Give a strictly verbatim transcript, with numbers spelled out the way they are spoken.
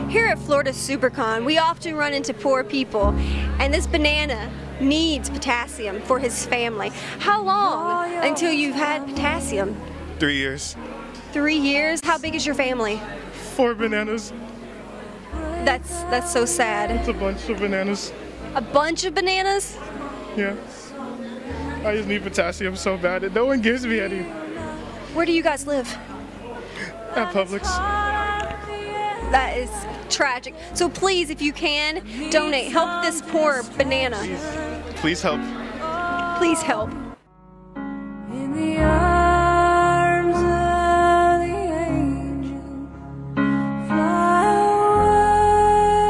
Here at Florida SuperCon, we often run into poor people, and this banana needs potassium for his family. How long until you've had potassium? Three years. Three years? How big is your family? Four bananas. That's that's so sad. It's a bunch of bananas. A bunch of bananas? Yeah. I just need potassium so bad and no one gives me any. Where do you guys live? At Publix. That is tragic. So please, if you can, donate. Help this poor banana. Please, please help. Please help.